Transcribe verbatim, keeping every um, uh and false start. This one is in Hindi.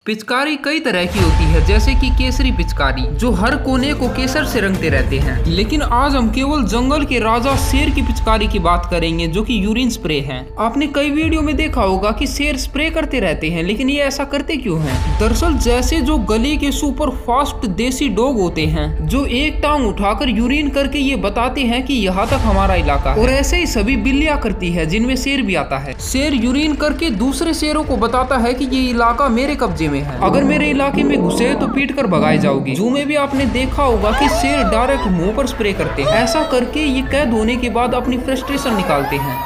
पिचकारी कई तरह की होती है, जैसे कि केसरी पिचकारी जो हर कोने को केसर से रंगते रहते हैं। लेकिन आज हम केवल जंगल के राजा शेर की पिचकारी की बात करेंगे, जो कि यूरिन स्प्रे है। आपने कई वीडियो में देखा होगा कि शेर स्प्रे करते रहते हैं, लेकिन ये ऐसा करते क्यों हैं? दरअसल जैसे जो गली के सुपर फास्ट देसी डॉग होते हैं, जो एक टांग उठाकर यूरिन करके ये बताते हैं कि यहाँ तक हमारा इलाका है। और ऐसे ही सभी बिल्लियां करती है, जिनमें शेर भी आता है। शेर यूरिन करके दूसरे शेरों को बताता है कि ये इलाका मेरे कब्जे में है। अगर मेरे इलाके में घुसे तो पीट कर भगाए जाओगे। जू में भी आपने देखा होगा कि शेर डायरेक्ट मुंह पर स्प्रे करते हैं। ऐसा करके ये कैद होने के बाद अपनी फ्रस्ट्रेशन निकालते हैं।